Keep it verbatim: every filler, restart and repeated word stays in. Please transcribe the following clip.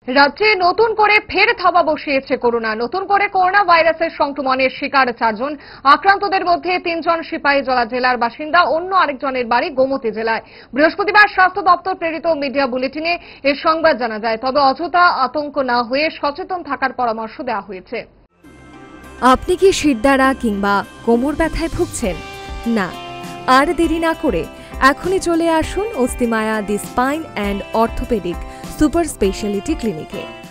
রাজ্যে নতুন করে ফের থাবা বসিয়েছে করোনা। নতুন করে করোনা ভাইরাসের সংক্রমণের শিকার চারজন। আক্রান্তদের মধ্যে তিনজন সিপাহীজলা জেলার বাসিন্দা, অন্য আরেকজনের বাড়ি গোমতী জেলায়। বৃহস্পতিবার স্বাস্থ্য দপ্তর প্রেরিত মিডিয়া বুলেটিনে এর সংবাদ জানা যায়। তবে অযথা আতঙ্ক না হয়ে সচেতন থাকার পরামর্শ দেওয়া হয়েছে। আপনি কি শিরদাঁড়া কিংবা কোমর ব্যথায় ভুগছেন? না, আর দেরি না করে এখনই চলে আসুন Asthimaya the spine and orthopaedic super speciality ক্লিনিকে।